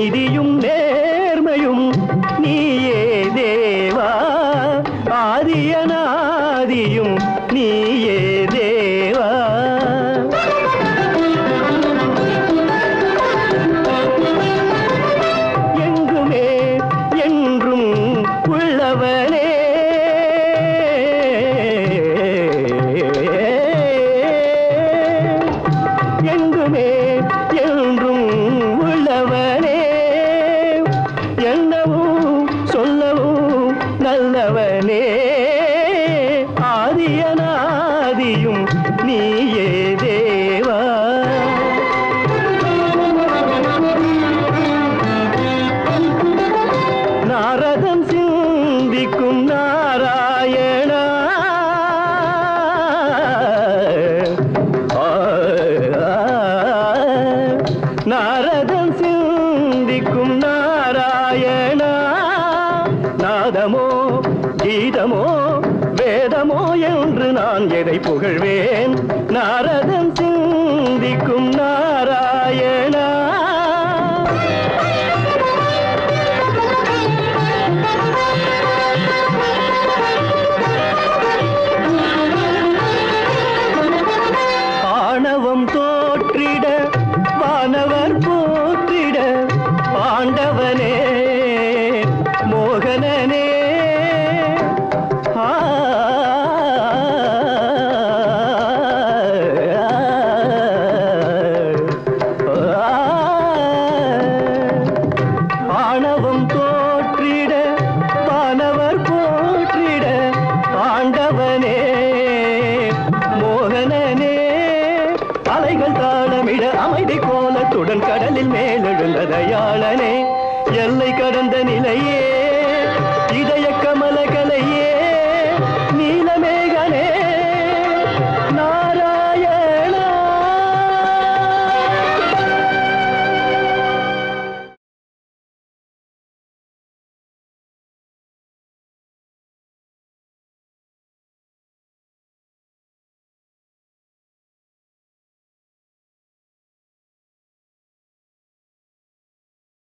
நீதியும் நேர்மையும் நீயே தேவா ஆதியனாதியும் நீயே தேவா எங்குமே என்றும் உள்ளவனே எங்குமே என்றும் உள்ளவனே என்னவும் சொல்லவும் நல்லவனே ஆதியனாதியும் நீயே தேவா நாரதன் சிந்திக்கும் நாராயணா நாரதன் சிந்திக்கும் நாராயணா நாதமோ கீதமோ வேதமோ என்று நான் எதை புகழ்வேன் நாரதன் சிந்திக்கும் நாராயணா ஆணவம் தோற்றிட வானவர் போற்றிட ஆண்டவனே மோகனனே ஆணவம் தோற்றிட வானவர் போற்றிட ஆண்டவனே மோகனனே அலைகள் தாளமிட அமைதி கோலத்துடன் கடலில் மேலெழுந்த தயாளனே எல்லை கடந்த நிலையே